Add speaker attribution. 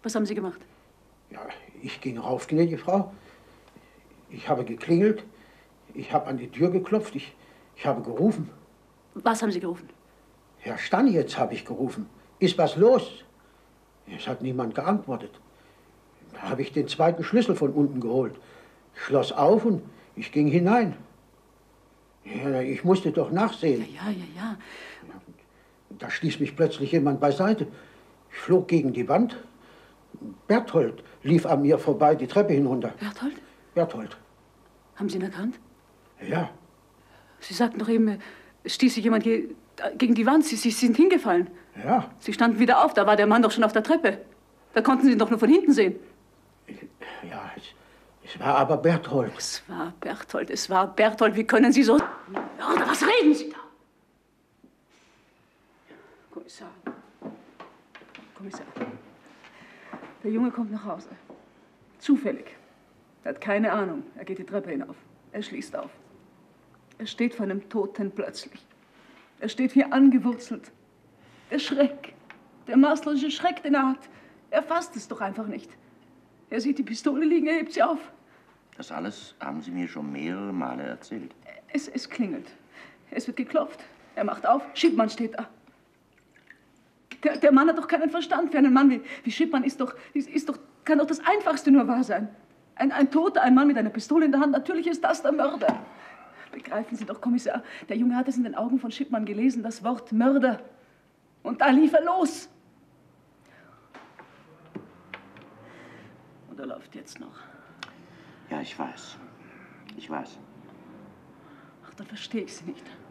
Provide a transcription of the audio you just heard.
Speaker 1: Was haben Sie gemacht?
Speaker 2: Ja, ich ging rauf, gnädige Frau. Ich habe geklingelt. Ich habe an die Tür geklopft. Ich habe gerufen.
Speaker 1: Was haben Sie gerufen?
Speaker 2: Herr Stanjetz, habe ich gerufen. Ist was los? Es hat niemand geantwortet. Da habe ich den zweiten Schlüssel von unten geholt. Ich schloss auf und ich ging hinein. Ja, ich musste doch nachsehen.
Speaker 1: Ja.
Speaker 2: Und da stieß mich plötzlich jemand beiseite. Ich flog gegen die Wand. Berthold lief an mir vorbei, die Treppe hinunter.
Speaker 1: Berthold?
Speaker 2: Berthold.
Speaker 1: Haben Sie ihn erkannt?
Speaker 2: Ja.
Speaker 1: Sie sagten doch eben, es stieß sich jemand hier gegen die Wand. Sie sind hingefallen.
Speaker 2: Ja.
Speaker 1: Sie standen wieder auf, da war der Mann doch schon auf der Treppe. Da konnten Sie ihn doch nur von hinten sehen.
Speaker 2: Ja, es war aber Berthold.
Speaker 1: Es war Berthold. Wie können Sie so... Mörder, was reden Sie da? Kommissar. Der Junge kommt nach Hause. Zufällig. Er hat keine Ahnung. Er geht die Treppe hinauf. Er schließt auf. Er steht vor einem Toten plötzlich. Er steht wie angewurzelt. Der Schreck, der maßlose Schreck, den er hat. Er fasst es doch einfach nicht. Er sieht die Pistole liegen, er hebt sie auf.
Speaker 3: Das alles haben Sie mir schon mehrere Male erzählt.
Speaker 1: Es klingelt. Es wird geklopft. Er macht auf. Schippmann steht da. Der Mann hat doch keinen Verstand. Für einen Mann wie Schippmann kann doch das Einfachste nur wahr sein. Ein Toter, ein Mann mit einer Pistole in der Hand. Natürlich ist das der Mörder. Begreifen Sie doch, Kommissar. Der Junge hat es in den Augen von Schippmann gelesen, das Wort Mörder. Und da lief er los. Und er läuft jetzt noch.
Speaker 3: Ja, ich weiß. Ich weiß.
Speaker 1: Ach, dann verstehe ich Sie nicht.